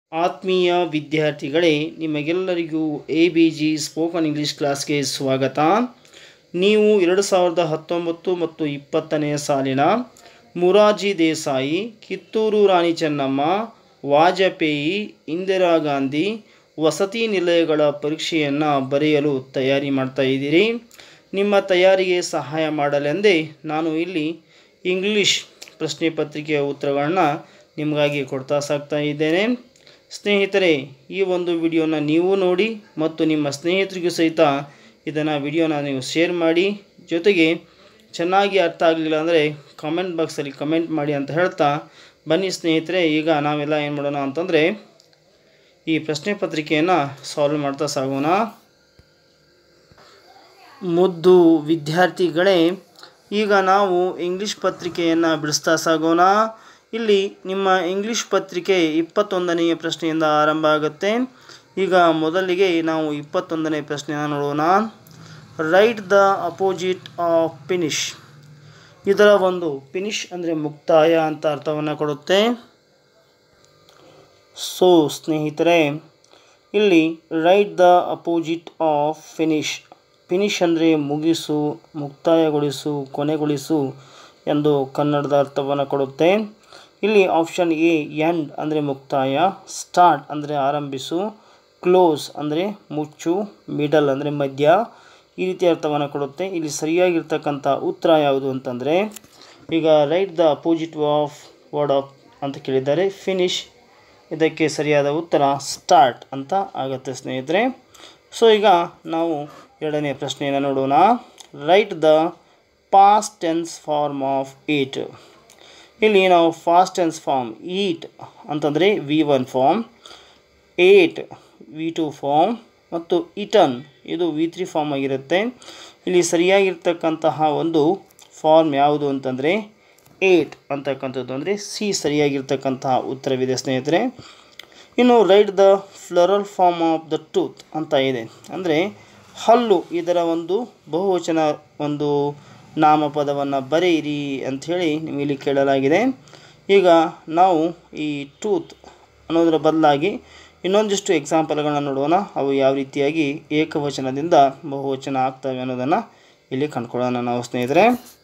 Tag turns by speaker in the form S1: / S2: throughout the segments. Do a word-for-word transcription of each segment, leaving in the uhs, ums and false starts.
S1: ಆತ್ಮೀಯ ವಿದ್ಯಾರ್ಥಿಗಳೇ, ನಿಮಗೆಲ್ಲರಿಗೂ A B G spoken English ಕ್ಲಾಸ್ಗೆ ಸ್ವಾಗತ. ನೀವು ಎರಡು ಸಾವಿರದ ಹತ್ತೊಂಬತ್ತು ಮತ್ತು ಇಪ್ಪತ್ತನೆಯ ಸಾಲಿನ ಮೊರಾರ್ಜಿ ದೇಸಾಯಿ, ಕಿತ್ತೂರು ರಾಣಿ ಚೆನ್ನಮ್ಮ, ವಾಜಪೇಯಿ, ಇಂದಿರಾ ಗಾಂಧಿ ವಸತಿ ನಿಲಯಗಳ ಪರೀಕ್ಷೆಯನ್ನು ಬರೆಯಲು ತಯಾರಿ ಮಾಡ್ತಾ ಇದ್ದೀರಿ. ನಿಮ್ಮ ತಯಾರಿಗೆ ಸಹಾಯ ಮಾಡಲೆಂದೇ ನಾನು ಇಲ್ಲಿ ಇಂಗ್ಲೀಷ್ ಪ್ರಶ್ನೆ ಪತ್ರಿಕೆಯ ಉತ್ತರಗಳನ್ನು ನಿಮಗಾಗಿ ಕೊಡ್ತಾ ಸಾಗ್ತಾ ಇದ್ದೇನೆ. ಸ್ನೇಹಿತರೆ, ಈ ಒಂದು ವಿಡಿಯೋನ ನೀವು ನೋಡಿ ಮತ್ತು ನಿಮ್ಮ ಸ್ನೇಹಿತರಿಗೂ ಸಹಿತ ಇದನ್ನು ವಿಡಿಯೋನ ನೀವು ಶೇರ್ ಮಾಡಿ. ಜೊತೆಗೆ ಚೆನ್ನಾಗಿ ಅರ್ಥ ಆಗಲಿಲ್ಲ ಅಂದರೆ ಕಮೆಂಟ್ ಬಾಕ್ಸಲ್ಲಿ ಕಮೆಂಟ್ ಮಾಡಿ ಅಂತ ಹೇಳ್ತಾ, ಬನ್ನಿ ಸ್ನೇಹಿತರೆ, ಈಗ ನಾವೆಲ್ಲ ಏನು ಮಾಡೋಣ ಅಂತಂದರೆ ಈ ಪ್ರಶ್ನೆ ಪತ್ರಿಕೆಯನ್ನು ಸಾಲ್ವ್ ಮಾಡ್ತಾ ಸಾಗೋಣ. ಮುದ್ದು ವಿದ್ಯಾರ್ಥಿಗಳೇ, ಈಗ ನಾವು ಇಂಗ್ಲೀಷ್ ಪತ್ರಿಕೆಯನ್ನು ಬಿಡಿಸ್ತಾ ಸಾಗೋಣ. ಇಲ್ಲಿ ನಿಮ್ಮ ಇಂಗ್ಲೀಷ್ ಪತ್ರಿಕೆ ಇಪ್ಪತ್ತೊಂದನೆಯ ಪ್ರಶ್ನೆಯಿಂದ ಆರಂಭ ಆಗುತ್ತೆ. ಈಗ ಮೊದಲಿಗೆ ನಾವು ಇಪ್ಪತ್ತೊಂದನೇ ಪ್ರಶ್ನೆಯನ್ನು ನೋಡೋಣ. Write the opposite of finish. ಇದರ ಒಂದು ಫಿನಿಶ್ ಅಂದರೆ ಮುಕ್ತಾಯ ಅಂತ ಅರ್ಥವನ್ನು ಕೊಡುತ್ತೆ. ಸೊ ಸ್ನೇಹಿತರೆ, ಇಲ್ಲಿ write the opposite of finish. Finish ಅಂದರೆ ಮುಗಿಸು, ಮುಕ್ತಾಯಗೊಳಿಸು, ಕೊನೆಗೊಳಿಸು ಎಂದು ಕನ್ನಡದ ಅರ್ಥವನ್ನು ಕೊಡುತ್ತೆ. ಇಲ್ಲಿ ಆಪ್ಷನ್ ಎ ಎಂಡ್ ಅಂದರೆ ಮುಕ್ತಾಯ, ಸ್ಟಾರ್ಟ್ ಅಂದರೆ ಆರಂಭಿಸು, ಕ್ಲೋಸ್ ಅಂದರೆ ಮುಚ್ಚು, ಮಿಡಲ್ ಅಂದರೆ ಮಧ್ಯ, ಈ ರೀತಿ ಅರ್ಥವನ್ನು ಕೊಡುತ್ತೆ. ಇಲ್ಲಿ ಸರಿಯಾಗಿರ್ತಕ್ಕಂಥ ಉತ್ತರ ಯಾವುದು ಅಂತಂದರೆ, ಈಗ write the opposite of word of ಅಂತ ಕೇಳಿದ್ದಾರೆ, ಫಿನಿಶ್. ಇದಕ್ಕೆ ಸರಿಯಾದ ಉತ್ತರ ಸ್ಟಾರ್ಟ್ ಅಂತ ಆಗುತ್ತೆ ಸ್ನೇಹಿತರೆ. ಸೊ ಈಗ ನಾವು ಎರಡನೇ ಪ್ರಶ್ನೆಯನ್ನು ನೋಡೋಣ. Write the past tense form of eat. ಇಲ್ಲಿ ನಾವು ಫಾಸ್ಟ್ ಟೆನ್ಸ್ ಫಾರ್ಮ್ ಈಟ್ ಅಂತಂದರೆ V one form, ate V two form ಮತ್ತು ಇಟನ್ ಇದು ವಿ ತ್ರೀ ಫಾರ್ಮ್ ಆಗಿರುತ್ತೆ. ಇಲ್ಲಿ ಸರಿಯಾಗಿರ್ತಕ್ಕಂತಹ ಒಂದು ಫಾರ್ಮ್ ಯಾವುದು ಅಂತಂದರೆ ಏಟ್ ಅಂತಕ್ಕಂಥದ್ದು, ಅಂದರೆ ಸಿ ಸರಿಯಾಗಿರ್ತಕ್ಕಂತಹ ಉತ್ತರವಿದೆ ಸ್ನೇಹಿತರೆ. ಇನ್ನು write the plural form of the tooth ಅಂತ ಇದೆ, ಅಂದರೆ ಹಲ್ಲು, ಇದರ ಒಂದು ಬಹುವಚನ ಒಂದು ನಾಮಪದವನ್ನು ಬರೆಯಿರಿ ಅಂಥೇಳಿ ನಿಮಗೆ ಕೇಳಲಾಗಿದೆ. ಈಗ ನಾವು ಈ ಟೂತ್ ಅನ್ನೋದರ ಬದಲಾಗಿ ಇನ್ನೊಂದಿಷ್ಟು ಎಕ್ಸಾಂಪಲ್ಗಳನ್ನ ನೋಡೋಣ. ಅವು ಯಾವ ರೀತಿಯಾಗಿ ಏಕವಚನದಿಂದ ಬಹುವಚನ ಆಗ್ತವೆ ಅನ್ನೋದನ್ನು ಇಲ್ಲಿ ಕಂಡುಕೊಳ್ಳೋಣ ನಾವು ಸ್ನೇಹಿತರೆ.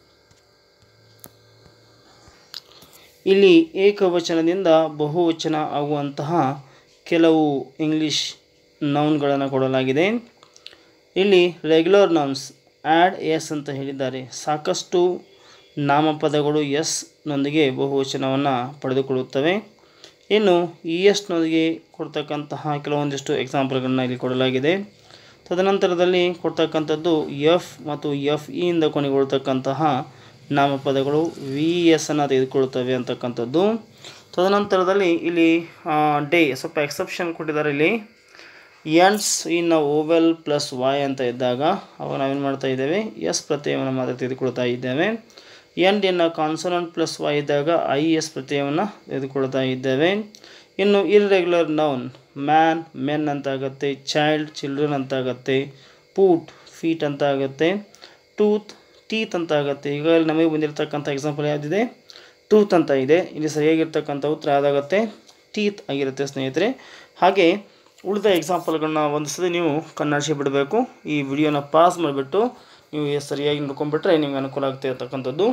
S1: ಇಲ್ಲಿ ಏಕವಚನದಿಂದ ಬಹುವಚನ ಆಗುವಂತಹ ಕೆಲವು ಇಂಗ್ಲೀಷ್ ನೌನ್ಗಳನ್ನು ಕೊಡಲಾಗಿದೆ. ಇಲ್ಲಿ ರೆಗ್ಯುಲರ್ ನೌನ್ಸ್ ಆ್ಯಡ್ ಎಸ್ ಅಂತ ಹೇಳಿದ್ದಾರೆ. ಸಾಕಷ್ಟು ನಾಮಪದಗಳು ಎಸ್ ನೊಂದಿಗೆ ಬಹುವಚನವನ್ನು ಪಡೆದುಕೊಳ್ಳುತ್ತವೆ. ಇನ್ನು ಇ ಎಸ್ನೊಂದಿಗೆ ಕೊಡ್ತಕ್ಕಂತಹ ಕೆಲವೊಂದಿಷ್ಟು ಎಕ್ಸಾಂಪಲ್ಗಳನ್ನ ಇಲ್ಲಿ ಕೊಡಲಾಗಿದೆ. ತದನಂತರದಲ್ಲಿ ಕೊಡ್ತಕ್ಕಂಥದ್ದು ಎಫ್ ಮತ್ತು ಎಫ್ ಇಯಿಂದ ಕೊನೆಗೊಳ್ತಕ್ಕಂತಹ ನಾಮಪದಗಳು ವಿ ಎಸ್ ಅನ್ನು ತೆಗೆದುಕೊಳ್ಳುತ್ತವೆ ಅಂತಕ್ಕಂಥದ್ದು. ತದನಂತರದಲ್ಲಿ ಇಲ್ಲಿ ಡೇ ಸ್ವಲ್ಪ ಎಕ್ಸೆಪ್ಷನ್ ಕೊಟ್ಟಿದ್ದಾರೆ. ಇಲ್ಲಿ ends in vowel plus Y ಅಂತ ಇದ್ದಾಗ ಅವಾಗ ನಾವೇನು ಮಾಡ್ತಾ ಇದ್ದೇವೆ, ಎಸ್ ಪ್ರತ್ಯಯವನ್ನು ಮಾತ್ರ ತೆಗೆದುಕೊಳ್ತಾ ಇದ್ದೇವೆ. End in consonant plus Y ಇದ್ದಾಗ ಐ ಎಸ್ ಪ್ರತ್ಯಯವನ್ನು ತೆಗೆದುಕೊಳ್ತಾ ಇದ್ದೇವೆ. ಇನ್ನು ಇರ್ರೆಗ್ಯುಲರ್ ನೌನ್ ಮ್ಯಾನ್ ಮೆನ್ ಅಂತ ಆಗುತ್ತೆ, ಚೈಲ್ಡ್ ಚಿಲ್ಡ್ರನ್ ಅಂತ ಆಗುತ್ತೆ, ಪೂಟ್ ಫೀಟ್ ಅಂತ ಆಗುತ್ತೆ, ಟೂತ್ ಟೀತ್ ಅಂತ ಆಗುತ್ತೆ. ಈಗ ನಮಗೆ ಬಂದಿರತಕ್ಕಂಥ ಎಕ್ಸಾಂಪಲ್ ಯಾವುದಿದೆ, ಟೂತ್ ಅಂತ ಇದೆ. ಇಲ್ಲಿ ಸರಿಯಾಗಿರ್ತಕ್ಕಂಥ ಉತ್ತರ ಯಾವುದಾಗುತ್ತೆ, ಟೀತ್ ಆಗಿರುತ್ತೆ ಸ್ನೇಹಿತರೆ. ಹಾಗೆ ಉಳಿದ ಎಕ್ಸಾಂಪಲ್ಗಳನ್ನ ಒಂದು ಸಲ ನೀವು ಕಣ್ಣಾಡಿಸಿ ಬಿಡಬೇಕು. ಈ ವಿಡಿಯೋನ ಪಾಸ್ ಮಾಡಿಬಿಟ್ಟು ನೀವು ಸರಿಯಾಗಿ ನೋಡ್ಕೊಂಡ್ಬಿಟ್ರೆ ನಿಮಗೆ ಅನುಕೂಲ ಆಗ್ತಾ ಇರ್ತಕ್ಕಂಥದ್ದು.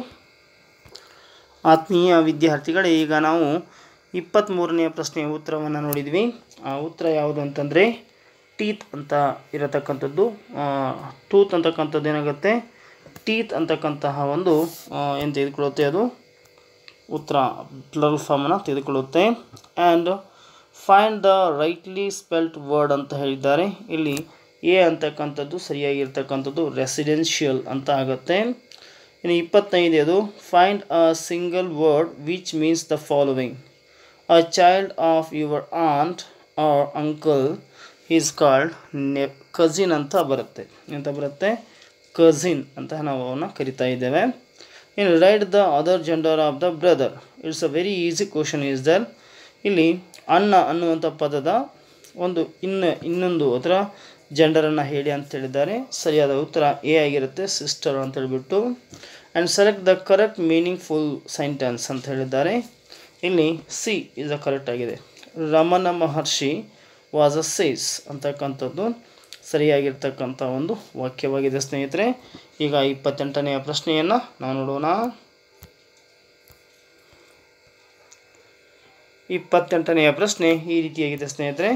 S1: ಆತ್ಮೀಯ ವಿದ್ಯಾರ್ಥಿಗಳೇ, ಈಗ ನಾವು ಇಪ್ಪತ್ತ್ಮೂರನೆಯ ಪ್ರಶ್ನೆಯ ಉತ್ತರವನ್ನು ನೋಡಿದ್ವಿ. ಆ ಉತ್ತರ ಯಾವುದು ಅಂತಂದರೆ ಟೀತ್ ಅಂತ ಇರತಕ್ಕಂಥದ್ದು. ಟೂತ್ ಅಂತಕ್ಕಂಥದ್ದು ಏನಾಗುತ್ತೆ, ಟೀತ್ ಅಂತಕ್ಕಂತಹ ಒಂದು ಏನು ತೆಗೆದುಕೊಳ್ಳುತ್ತೆ, ಅದು ಉತ್ತರ ಪ್ಲರಲ್ ಫಾರ್ಮನ್ನು ತೆಗೆದುಕೊಳ್ಳುತ್ತೆ. And find the rightly spelt word ಅಂತ ಹೇಳಿದ್ದಾರೆ. ಇಲ್ಲಿ ಎ ಅಂತಕ್ಕಂಥದ್ದು ಸರಿಯಾಗಿರ್ತಕ್ಕಂಥದ್ದು ರೆಸಿಡೆನ್ಷಿಯಲ್ ಅಂತ ಆಗುತ್ತೆ. ಇನ್ನು ಇಪ್ಪತ್ತೈದು ಅದು find a single word which means the following. A child of your aunt or uncle is called ನೆ ಕಝಿನ್ ಅಂತ ಬರುತ್ತೆ. ಅಂತ ಬರುತ್ತೆ ಕಝಿನ್ ಅಂತ ನಾವು ಅವನ್ನ ಕರಿತಾ ಇದ್ದೇವೆ. ಇನ್ನು write the other gender of the brother. It's a very easy question is there. ಇಲ್ಲಿ ಅಣ್ಣ ಅನ್ನುವಂಥ ಪದದ ಒಂದು ಇನ್ನು ಇನ್ನೊಂದು ಅದರ ಜೆಂಡರನ್ನು ಹೇಳಿ ಅಂತ ಹೇಳಿದ್ದಾರೆ. ಸರಿಯಾದ ಉತ್ತರ ಎ ಆಗಿರುತ್ತೆ, ಸಿಸ್ಟರ್ ಅಂತ ಹೇಳಿಬಿಟ್ಟು. And select the correct meaningful sentence ಅಂತ ಹೇಳಿದ್ದಾರೆ. ಇಲ್ಲಿ ಸಿ ಇಸ್ ದ ಕರೆಕ್ಟ್ ಆಗಿದೆ. Ramana Maharshi was a sage ಅಂತಕ್ಕಂಥದ್ದು ಸರಿಯಾಗಿರ್ತಕ್ಕಂಥ ಒಂದು ವಾಕ್ಯವಾಗಿದೆ ಸ್ನೇಹಿತರೆ. ಈಗ ಇಪ್ಪತ್ತೆಂಟನೆಯ ಪ್ರಶ್ನೆಯನ್ನು ನಾವು ನೋಡೋಣ. ಇಪ್ಪತ್ತೆಂಟನೆಯ ಪ್ರಶ್ನೆ ಈ ರೀತಿಯಾಗಿದೆ ಸ್ನೇಹಿತರೆ.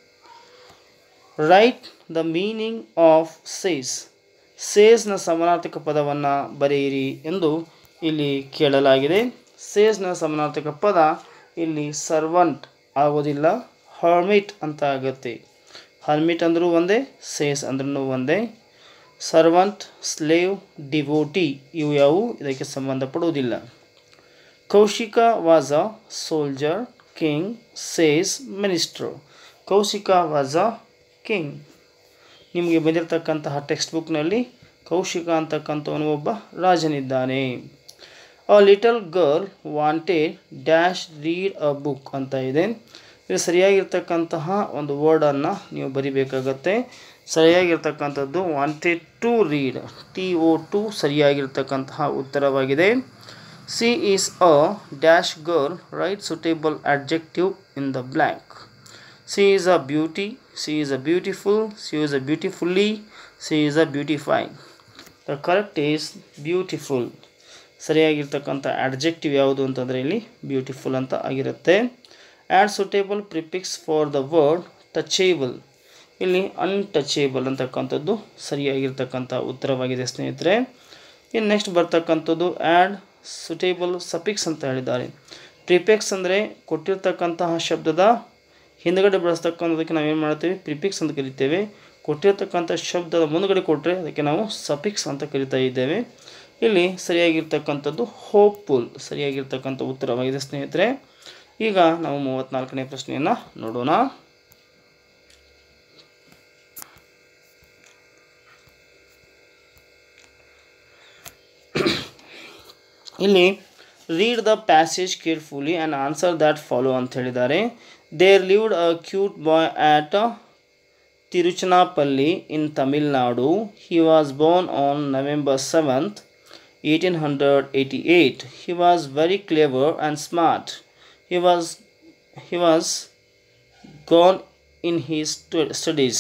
S1: Write the meaning of sage. ಸೇಸ್ನ ಸಮಾನಾರ್ಥಕ ಪದವನ್ನು ಬರೆಯಿರಿ ಎಂದು ಇಲ್ಲಿ ಕೇಳಲಾಗಿದೆ. ಸೇಸ್ನ ಸಮಾನಾರ್ಥಕ ಪದ ಇಲ್ಲಿ ಸರ್ವಂಟ್ ಆಗೋದಿಲ್ಲ, ಹರ್ಮಿಟ್ ಅಂತ ಆಗುತ್ತೆ. ಹರ್ಮಿಟ್ ಅಂದರೂ ಒಂದೇ, ಸೇಸ್ ಅಂದ್ರೂ ಒಂದೇ. ಸರ್ವಂಟ್, ಸ್ಲೇವ್, ಡಿವೋಟಿ ಇವು ಯಾವುವು ಇದಕ್ಕೆ ಸಂಬಂಧಪಡುವುದಿಲ್ಲ. Kaushika was a soldier, king, sage, minister. Kaushika was a king. ನಿಮಗೆ ಬಂದಿರತಕ್ಕಂತಹ ಟೆಕ್ಸ್ಟ್ ಬುಕ್ನಲ್ಲಿ ಕೌಶಿಕ ಅಂತಕ್ಕಂಥವನು ಒಬ್ಬ ರಾಜನಿದ್ದಾನೆ. A little girl wanted dash read a book ಅಂತ ಇದೆ. ಇದು ಸರಿಯಾಗಿರ್ತಕ್ಕಂತಹ ಒಂದು ವರ್ಡನ್ನು ನೀವು ಬರಿಬೇಕಾಗತ್ತೆ. ಸರಿಯಾಗಿರ್ತಕ್ಕಂಥದ್ದು wanted to read, T O to ಸರಿಯಾಗಿರ್ತಕ್ಕಂತಹ ಉತ್ತರವಾಗಿದೆ. She is a dash girl, write suitable adjective in the blank. She is a beauty, she is a beautiful, she is a beautifully, she is a beautify. The correct is beautiful. ಸರಿಯಾಗಿರ್ತಕ್ಕಂಥ adjective ಯಾವುದು ಅಂತಂದರೆ ಇಲ್ಲಿ beautiful ಅಂತ ಆಗಿರುತ್ತೆ. Add suitable prefix for the word touchable. ಇಲ್ಲಿ untouchable ಅಂತಕ್ಕಂಥದ್ದು ಸರಿಯಾಗಿರ್ತಕ್ಕಂಥ ಉತ್ತರವಾಗಿದೆ ಸ್ನೇಹಿತರೆ. ಇನ್ನು ನೆಕ್ಸ್ಟ್ ಬರ್ತಕ್ಕಂಥದ್ದು ಆ್ಯಡ್ ಸುಟೇಬಲ್ ಸಫಿಕ್ಸ್ ಅಂತ ಹೇಳಿದ್ದಾರೆ. ಪ್ರಿಫಿಕ್ಸ್ ಅಂದರೆ ಕೊಟ್ಟಿರ್ತಕ್ಕಂತಹ ಶಬ್ದದ ಹಿಂದುಗಡೆ ಬಳಸ್ತಕ್ಕಂಥದಕ್ಕೆ ನಾವೇನು ಮಾಡ್ತೀವಿ, ಪ್ರಿಫಿಕ್ಸ್ ಅಂತ ಕರಿತೇವೆ. ಕೊಟ್ಟಿರ್ತಕ್ಕಂಥ ಶಬ್ದದ ಮುಂದುಗಡೆ ಕೊಟ್ಟರೆ ಅದಕ್ಕೆ ನಾವು ಸಫಿಕ್ಸ್ ಅಂತ ಕರಿತಾ ಇದ್ದೇವೆ. ಇಲ್ಲಿ ಸರಿಯಾಗಿರ್ತಕ್ಕಂಥದ್ದು ಹೋಪ್ಫುಲ್ ಸರಿಯಾಗಿರ್ತಕ್ಕಂಥ ಉತ್ತರವಾಗಿದೆ ಸ್ನೇಹಿತರೆ. ಈಗ ನಾವು ಮೂವತ್ತ್ನಾಲ್ಕನೇ ಪ್ರಶ್ನೆಯನ್ನು ನೋಡೋಣ. ಇಲ್ಲಿ read the passage carefully and answer that follow ಅಂತ ಹೇಳಿದ್ದಾರೆ. There lived a cute boy at Tiruchanapalli in Tamil Nadu. He was born on November seventh eighteen eighty-eight. He was very clever and smart. He was he was gone in his studies.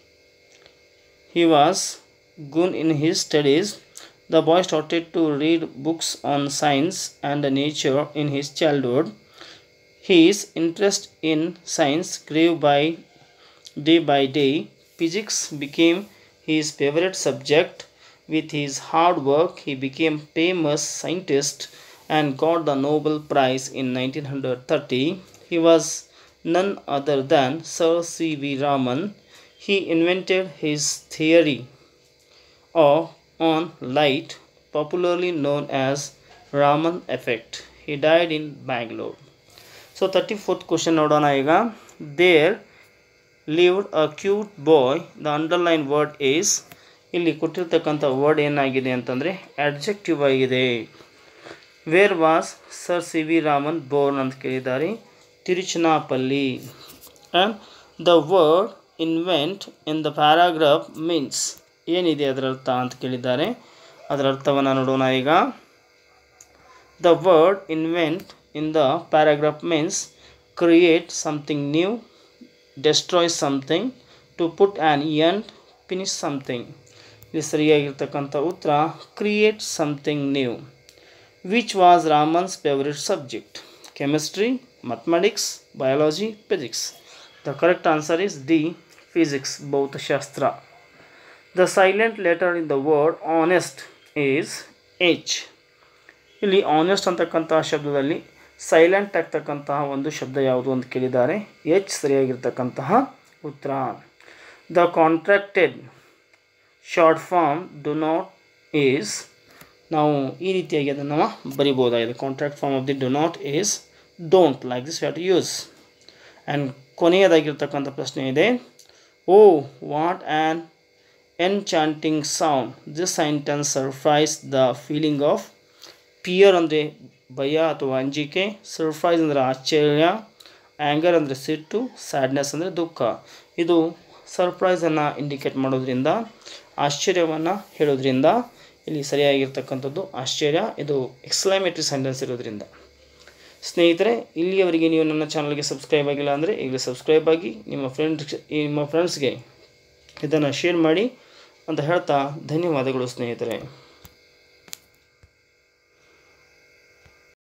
S1: He was gone in his studies. The boy started to read books on science and nature in his childhood. His interest in science grew by day by day. Physics became his favorite subject. With his hard work, he became a famous scientist and got the Nobel Prize in nineteen thirty. He was none other than Sir C V Raman. He invented his theory of on light, popularly known as Raman effect. He died in Bangalore. So thirty-fourth question nodona iga. There lived a cute boy. The underlined word is, ಇಲ್ಲಿ ಕೊಟ್ಟಿರ್ತಕ್ಕಂಥ word ಏನಾಗಿದೆ ಅಂತಂದರೆ adjective ಆಗಿದೆ. Where was sir C V Raman born ಅಂತ ಕೇಳಿದ್ದಾರೆ. Tiruchanapalli. And the word invent in the paragraph means ಏನಿದೆ ಅದರ ಅರ್ಥ ಅಂತ ಕೇಳಿದ್ದಾರೆ. ಅದರ ಅರ್ಥವನ್ನು ನೋಡೋಣ ಈಗ. The word invent in the paragraph means create something new, destroy something, to put an end, finish something. ಇಲ್ಲಿ ಸರಿಯಾಗಿರ್ತಕ್ಕಂಥ ಉತ್ತರ create something new. Which was Raman's favourite subject? Chemistry, mathematics, biology, physics. The correct answer is D, physics, ಭೌತಶಾಸ್ತ್ರ. The silent letter in the word honest is H. ಇಲ್ಲಿ honest ಅಂತಕ್ಕಂತಹ ಶಬ್ದದಲ್ಲಿ silent ಆಗ್ತಕ್ಕಂತಹ ಒಂದು ಶಬ್ದ ಯಾವುದು ಅಂತ ಕೇಳಿದ್ದಾರೆ. ಎಚ್ ಸರಿಯಾಗಿರ್ತಕ್ಕಂತಹ ಉತ್ತರ. The contracted short form do not is. ನಾವು ಈ ರೀತಿಯಾಗಿ ಅದನ್ನು ಬರಿಬೋದಾಗಿದೆ. Contract form of the do not is don't. Like this have to use. And ಕೊನೆಯದಾಗಿರ್ತಕ್ಕಂಥ ಪ್ರಶ್ನೆ ಇದೆ. O what an enchanting sound. This sentence surprise the feeling of fear ಅಂದರೆ ಭಯ ಅಥವಾ ಅಂಜಿಕೆ, ಸರ್ಪ್ರೈಸ್ ಅಂದರೆ ಆಶ್ಚರ್ಯ, ಆ್ಯಂಗರ್ ಅಂದರೆ ಸಿಟ್ಟು, ಸ್ಯಾಡ್ನೆಸ್ ಅಂದರೆ ದುಃಖ. ಇದು ಸರ್ಪ್ರೈಸನ್ನು ಇಂಡಿಕೇಟ್ ಮಾಡೋದ್ರಿಂದ, ಆಶ್ಚರ್ಯವನ್ನು ಹೇಳೋದ್ರಿಂದ ಇಲ್ಲಿ ಸರಿಯಾಗಿರ್ತಕ್ಕಂಥದ್ದು ಆಶ್ಚರ್ಯ. ಇದು ಎಕ್ಸ್ಕ್ಲಮೇಟರಿ ಸೆಂಟೆನ್ಸ್ ಇರೋದ್ರಿಂದ. ಸ್ನೇಹಿತರೆ, ಇಲ್ಲಿಯವರೆಗೆ ನೀವು ನನ್ನ ಚಾನಲ್ಗೆ ಸಬ್ಸ್ಕ್ರೈಬ್ ಆಗಿಲ್ಲ ಅಂದರೆ ಈಗಲೇ ಸಬ್ಸ್ಕ್ರೈಬ್ ಆಗಿ ನಿಮ್ಮ ಫ್ರೆಂಡ್ಸ್ ನಿಮ್ಮ ಫ್ರೆಂಡ್ಸ್ಗೆ ಇದನ್ನು ಶೇರ್ ಮಾಡಿ ಅಂತ ಹೇಳ್ತಾ ಧನ್ಯವಾದಗಳು ಸ್ನೇಹಿತರೆ.